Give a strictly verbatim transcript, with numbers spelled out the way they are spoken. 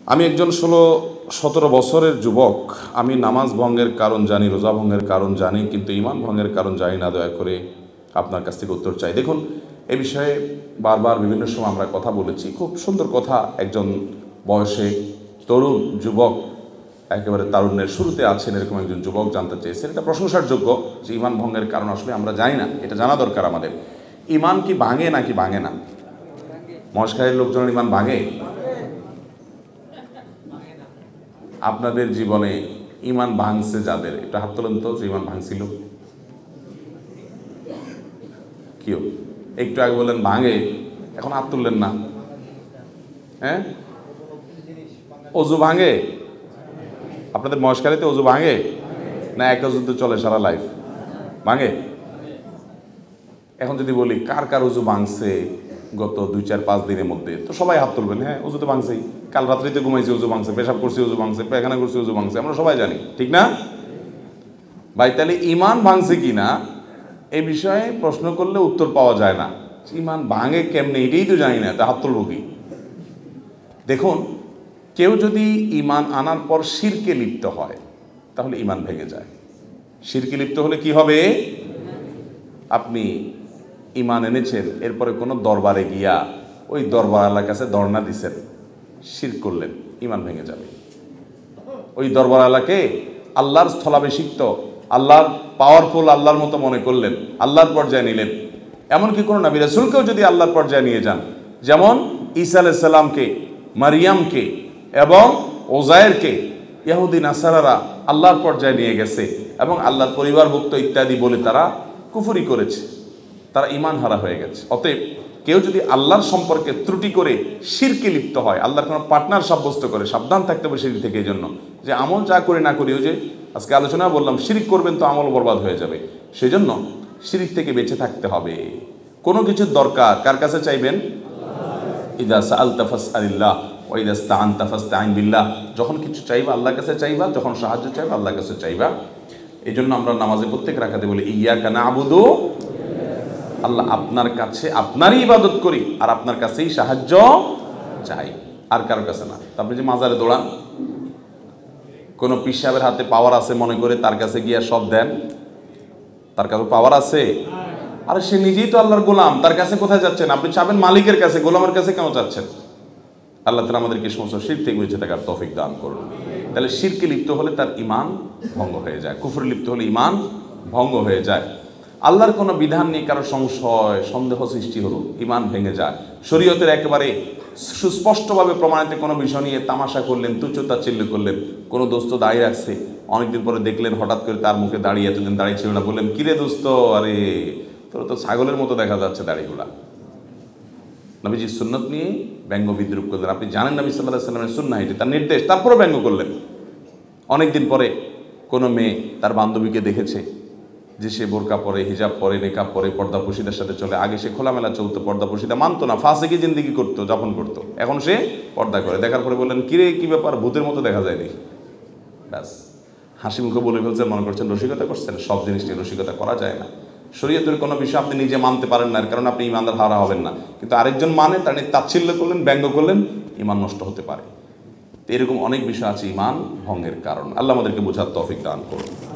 আমি একজন ষোলো সতেরো বছরের যুবক। আমি নামাজ ভঙ্গের কারণ জানি, রোজা ভঙ্গের কারণ জানি, কিন্তু ঈমান ভঙ্গের কারণ জানি না। দয়া করে আপনার কাছ থেকে উত্তর চাই। দেখুন, এ বিষয়ে বারবার বিভিন্ন সময় আমরা কথা বলেছি। খুব সুন্দর কথা। একজন বয়সে তরুণ যুবক, একেবারে তারুণ্যের শুরুতে আছেন, এরকম একজন যুবক জানতে চেয়েছেন। এটা প্রশংসার যোগ্য যে ঈমান ভঙ্গের কারণ আসলে আমরা জানি না, এটা জানা দরকার আমাদের। ঈমান কি ভাঙে নাকি ভাঙে না? মশখায়ের লোকজনের ঈমান ভাঙে? আপনাদের জীবনে ঈমান ভাঙছে যাদের, এটা হাত তোলেন তো যে ঈমান ভাঙছিল। কেউ একটু আগে বললেন ভাঙে, এখন হাত তুললেন না। হ্যাঁ, অজু ভাঙে? আপনাদের মশখালীতে অজু ভাঙে না এক অজুতে চলে সারা লাইফ? ভাঙে। এখন যদি বলি কার কার অজু ভাঙছে গত দুই চার পাঁচ দিনের মধ্যে, তো সবাই হাত তুলবেন। হ্যাঁ, অজু তো ভাঙছেই। কাল রাত্রিতে ঘুমাইছি, অজু ভাঙছে। পেশাব করছি, অজু ভাঙছে। পায়খানা করছি, অজু ভাঙছে। আমরা সবাই জানি, ঠিক না ভাই? তাহলে ঈমান ভাঙছে কি না এই বিষয়ে প্রশ্ন করলে উত্তর পাওয়া যায় না। ঈমান ভাঙে কেমনে এটাই তো জানি না, তা হাত তুলব কি? দেখুন, কেউ যদি ঈমান আনার পর শিরকে লিপ্ত হয় তাহলে ঈমান ভেঙে যায়। শিরকে লিপ্ত হলে কি হবে? আপনি ঈমান এনেছেন, এরপরে কোনো দরবারে গিয়া ওই দরবারওয়ালার কাছে ধর্ণা দিচ্ছেন, শিরক করলেন, ঈমান ভেঙে যাবে। ওই দরবারওয়ালাকে আল্লাহর স্থলাভিষিক্ত, আল্লাহর পাওয়ারফুল, আল্লাহর মতো মনে করলেন, আল্লাহর পর্যায়ে নিলেন। এমনকি কোনো নবী রাসূলকেও যদি আল্লাহর পর্যায়ে নিয়ে যান, যেমন ঈসা আলাইহিস সালামকে, মারিয়ামকে এবং ওজায়েরকে ইহুদি নাসারারা আল্লাহর পর্যায়ে নিয়ে গেছে এবং আল্লাহর পরিবারভুক্ত ইত্যাদি বলে তারা কুফরি করেছে, তারা ঈমান হারা হয়ে গেছে। অতএব কেউ যদি আল্লাহর সম্পর্কে ত্রুটি করে শিরকে লিপ্ত হয়, আল্লাহর কোনো পার্টনার সাব্যস্ত করে, সাবধান থাকতে হবে শিরক থেকে। এই জন্য যে আমল যা করি না করি, ওই যে আজকে আলোচনা বললাম, শিরক করবেন তো আমল বরবাদ হয়ে যাবে। সেই জন্য শিরক থেকে বেঁচে থাকতে হবে। কোনো কিছুর দরকার কার কাছে চাইবেন? ইযা সাআলতা ফাসআলিল্লাহ ওয়া ইযা ইসতাআনতা ফাসতাঈন বিল্লাহ। যখন কিছু চাইবা আল্লাহর কাছে চাইবা, যখন সাহায্য চাইবা আল্লাহর কাছে চাইবা। এই জন্য আমরা নামাজে প্রত্যেক রাকাতে বলি ইয়্যাকা না'বুদু, আল্লাহ আপনার কাছে আপনারই ইবাদত করি আর আপনার কাছেই সাহায্য চাই, আর কারোর কাছে না। আপনি যে মাজারে দৌড়ান, কোনো পীর সাহেবের হাতে পাওয়ার আছে মনে করে তার কাছে গিয়া সব দেন, তার কাছে পাওয়ার আছে? আরে সে নিজেই তো আল্লাহর গোলাম, তার কাছে কোথায় যাচ্ছেন? আপনি চাবেন মালিকের কাছে, গোলামের কাছে কেন যাচ্ছেন? আল্লাহ তাআলা আমাদেরকে সমস্ত শিরক থেকে বেঁচে থাকার তৌফিক দান করুন। তাহলে শিরকে লিপ্ত হলে তার ঈমান ভঙ্গ হয়ে যায়, কুফরে লিপ্ত হলে ঈমান ভঙ্গ হয়ে যায়। আল্লাহর কোনো বিধান নিয়ে কারো সংশয় সন্দেহ সৃষ্টি হলো, ঈমান ভেঙে যায়। শরীয়তের একেবারে সুস্পষ্টভাবে প্রমাণিত কোনো বিষয় নিয়ে তামাশা করলেন, তুচ্ছ-তাচ্ছিল্য করলেন। কোনো দোস্ত দাঁড়িয়ে রাখছে, অনেকদিন পরে দেখলেন হঠাৎ করে তার মুখে দাঁড়িয়ে, এতদিন দাঁড়িয়ে ছিল না, বললেন কিরে দোস্ত, আরে তোর তো ছাগলের মতো দেখা যাচ্ছে দাড়িগুলা। নবীজির সুন্নত নিয়ে ব্যঙ্গ বিদ্রুপ করলেন। আপনি জানেন নবী সাল্লাল্লাহু আলাইহি ওয়াসাল্লামের সুন্নাহ এটি, তার নির্দেশ, তারপরও ব্যঙ্গ করলেন। অনেকদিন পরে কোনো মেয়ে তার বান্ধবীকে দেখেছে যে সে বোরকা পরে, হিজাব পরে, নেকাব পরে, পর্দা পশিদার সাথে চলে। আগে সে খোলামেলা চলতো, পর্দা পশিদা মানতো না, ফাসিকি জিন্দেগি করতো, যাপন করতো। এখন সে পর্দা করে। দেখার পরে বললেন কিরে কি ব্যাপার, ভূতের মতো দেখা যায় দেখি। ব্যাস, হাসি মুখে বলে ফেলছেন, মনে করছেন রসিকতা করছেন। সব জিনিস নিয়ে রসিকতা করা যায় না। শরীয়তের কোনো বিষয় আপনি নিজে মানতে পারেন না, এর কারণে আপনি ঈমানদার হারা হবেন না। কিন্তু আরেকজন মানে, তার নিয়ে তাচ্ছিল্য করলেন, ব্যঙ্গ করলেন, ঈমান নষ্ট হতে পারে। তো এরকম অনেক বিষয় আছে ঈমান ভঙ্গের কারণ। আল্লাহ আমাদেরকে বোঝার তৌফিক দান করুন।